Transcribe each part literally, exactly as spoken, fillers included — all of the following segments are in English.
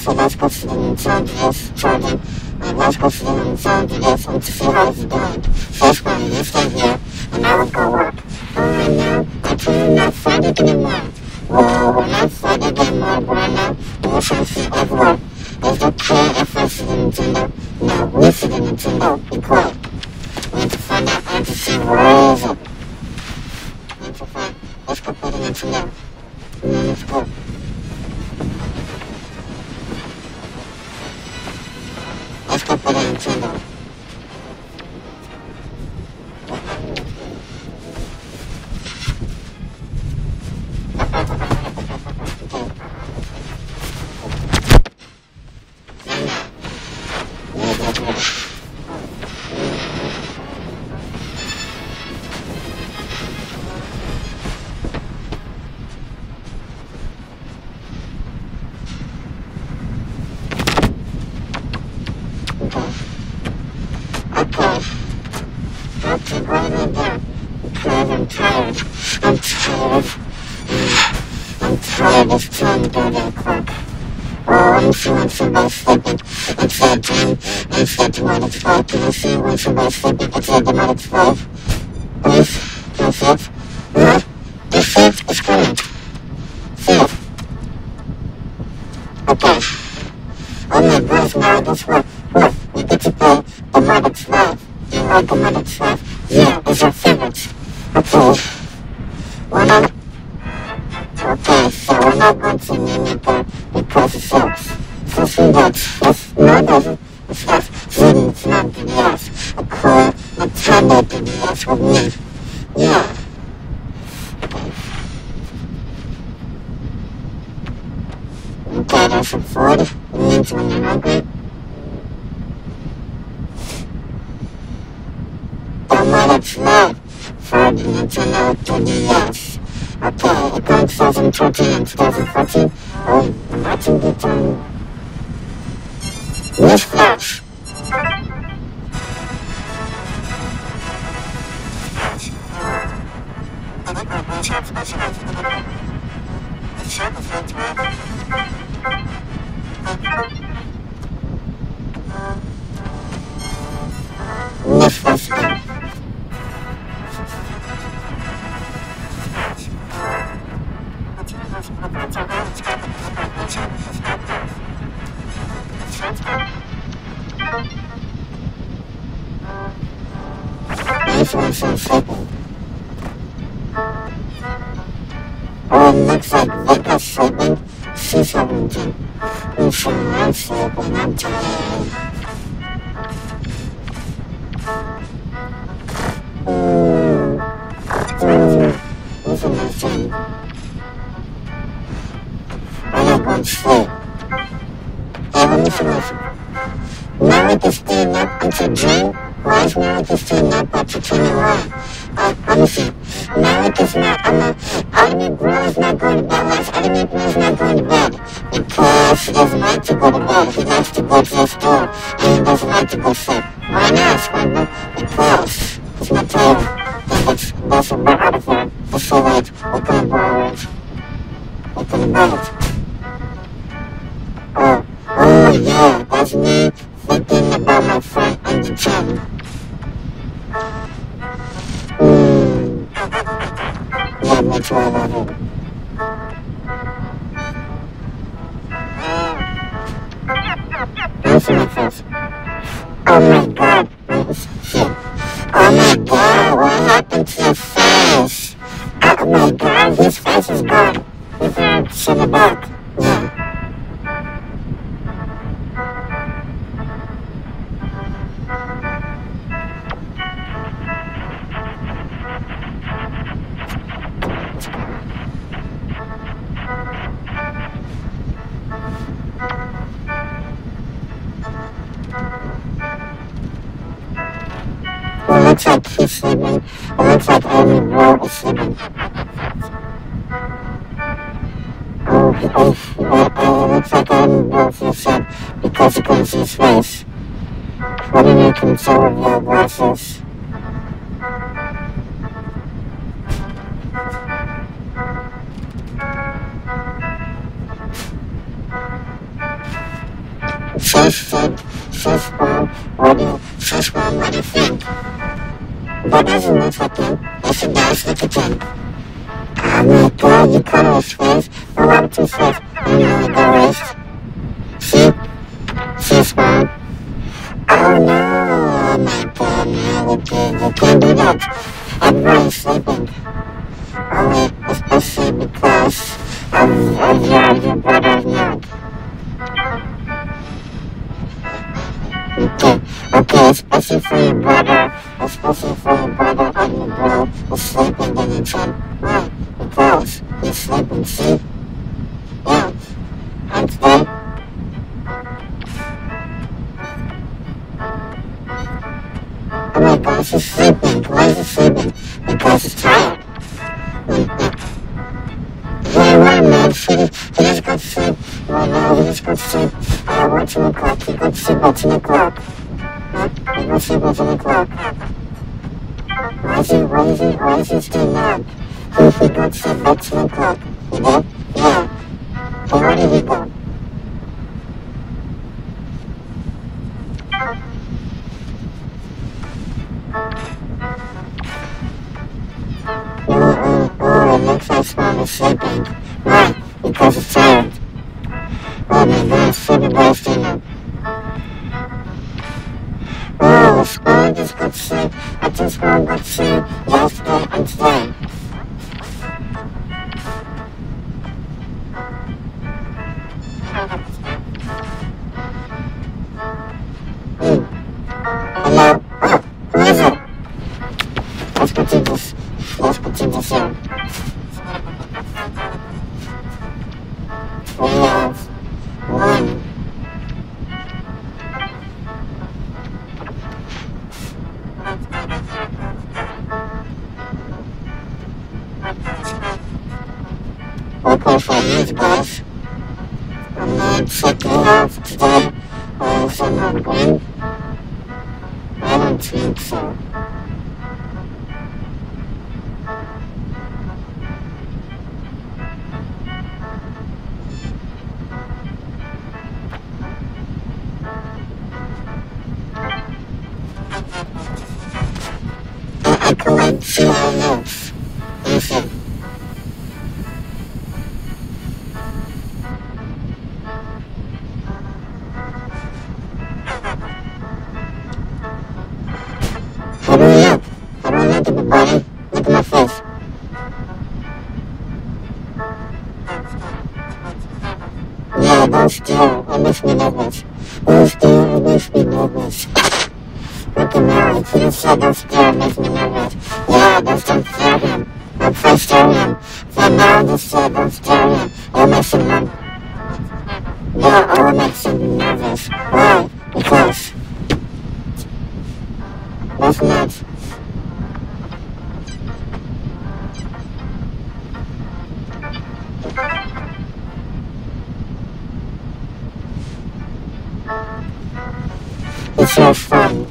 so let's go sit inside this charging. And let's go sit inside this and see how it's doing. First one, you stay here, and I will go work. Oh no, I told you not Friday anymore. Whoa, we're not Friday anymore, boy, now. You should see everywhere. Is it okay if I sit in Nintendo? No, we sit in Nintendo. Be quiet. We need to find out how to see where is it. We need to find. Let's go put it in Nintendo. Let's go. Let's go put it in Nintendo. I'm tired. I'm tired. I'm tired of trying to go that quick. Oh, I'm feeling somebody sleeping. It's that time. It's that demonic five. Can you see when somebody's sleeping? It's that demonic five. Please, can you see it? Yeah? You see it? It's coming. See it? Okay. Oh my gosh, now this work. Look, we get to play demonic five. You know demonic five? Yeah, it's our favorite. Okay, we're not, okay, so we're not going to name it that because it sucks. So see that, that's, no it doesn't, it's not, see, it's not D B S, a cool Nintendo D B S with me, yeah. Okay, that's a food, it means when you're hungry. Demonic five. For the Nintendo D B S. Okay, it got twenty thirteen and twenty fourteen. Oh, watching the time. Newsflash. Newsflash. This one's so simple. Oh, it looks like Vegas sleeping. She's seventeen. And so I'm sleeping. I'm tired. Hmm. This is my son. I'm not going to sleep. Hey, let me finish. Meredith is staying up until June. Why is Meredith staying up after twenty-one? Uh, let me see. Meredith is not, I'm not, Adamant Girl is not going to bed. Why is Adamant Girl is not going to bed? Because she doesn't like to go to bed. He likes to go to the store, and he doesn't like to go sleep. Why not, SpongeBob? Because he's not tired. And it's, there's a bit out of here. It's so late. What kind of bar is? What kind of bar is? Oh, oh yeah, that's me thinking about my friend on the channel. Hmm. Yeah, that's why I love it. Where's my face? Oh my god, where's shit? Oh my god, what happened to your face? Oh my god, his face is gone. You can send it back. Yeah. It looks like he's sleeping. It looks like every girl is sleeping. Oh, he, oh, oh, oh, it looks like every girl feels sad because he couldn't see his face. What do you make him so with your glasses? says said, says well, what do you, says well, what do you think? That doesn't look like him. Yes, it does. Look at him. Oh my god, you cut his face. A lot too fast. And now the rest. See? Says well. Oh no, oh my god, no, you can't, you can't do that. Everyone's sleeping. Only, especially because of, of your, your brother's milk. Okay, okay, especially for your brother, especially for your brother and your bro is sleeping, then you tell why? Because he's sleeping, see? Yeah, and today, oh my gosh, he's sleeping. Why is he sleeping? Because he's tired. Yeah, right, man. He, he just got to sleep. Right now, he just got to sleep. Uh, what, ten o'clock? He got to sleep at ten o'clock. Huh? He got to sleep at ten o'clock. Why is he, why is he, why is he still mad? He, he got to sleep at ten o'clock. You know? Yeah. But where did he go? Oh, oh, it looks like Spawn is sleeping. Why? Because it's tired. Oh my gosh, sleepy boy's dinner. Oh, Spawn just got to sleep. I think Spawn got to sleep yesterday and today. Hmm. Hello? Oh, who is it? Let's go to this. Let's go to this here. We have one. Okay, for these guys, I'm not checking out today. Or someone green. I don't think so. I collect zero notes. Listen. How do you look? How do I look at the body? Look at my face. Yeah, don't stare. It makes me nervous. Don't stare. It makes me nervous. Look at me. He just said don't stare. It makes me nervous. Yeah, just don't stare at him. Don't try staring at him. For now, just say don't stare at him. It makes him nervous. Yeah, it makes him nervous. Why? Because that's not. It's your fun.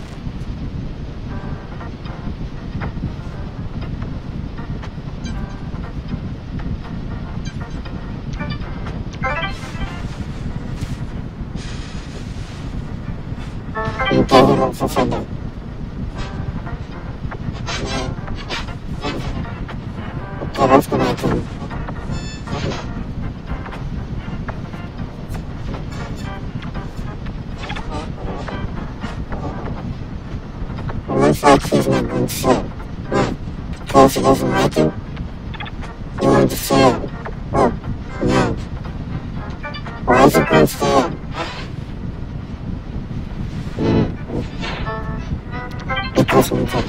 You can't even fulfill them. Okay, let's go back to him. It looks like he's not going to say it. Why? Because he doesn't like it? He wanted to say it. Oh, no. Why is he going to say it? Because we did.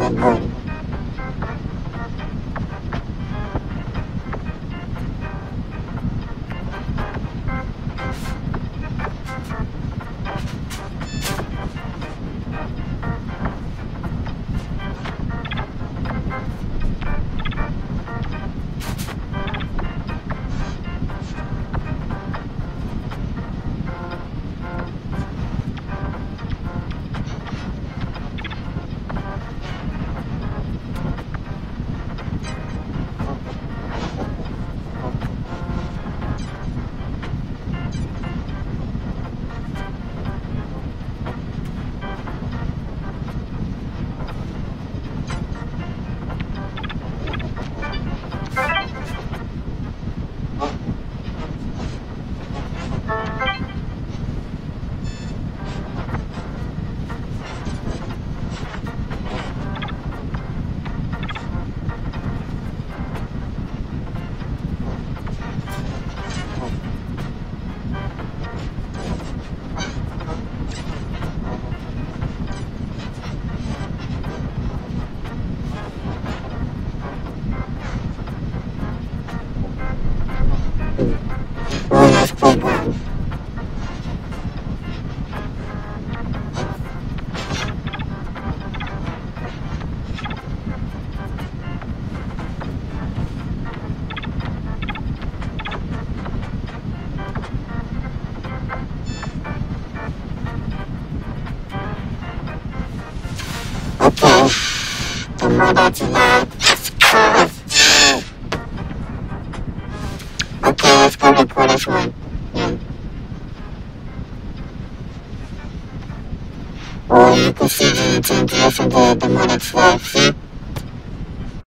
that good. Really nice playground. Okay, the more that you like, it's cool. Okay, let's go record this one. Yeah. Or you can see the intent of the, the more that's left, see?